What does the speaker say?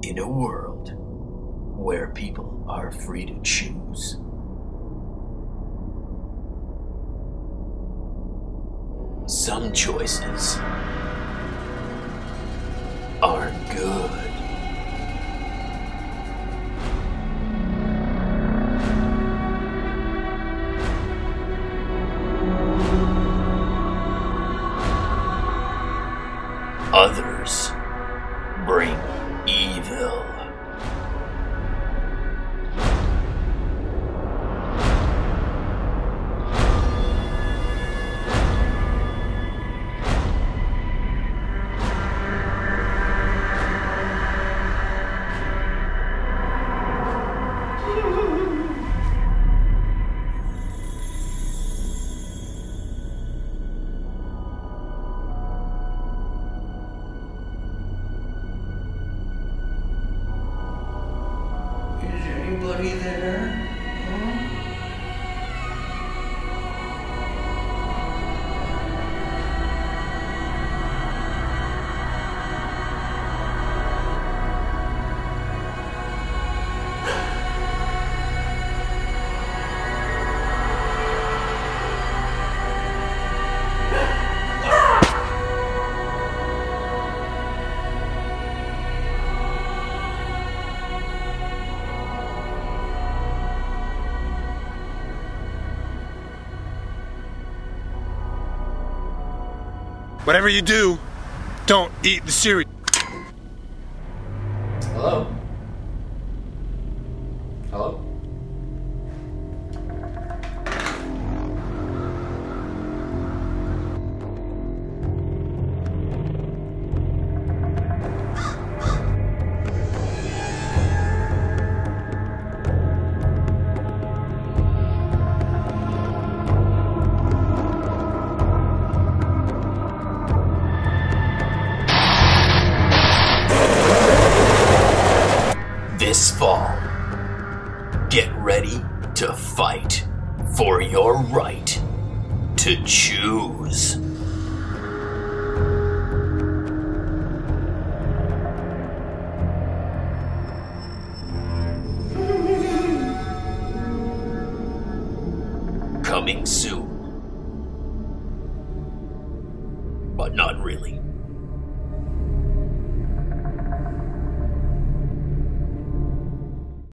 in a world where people are free to choose. Some choices are good. Others bring evil. Anybody there? Huh? Whatever you do, don't eat the cereal. Hello? Hello? This fall, get ready to fight for your right to choose. Coming soon. But not really.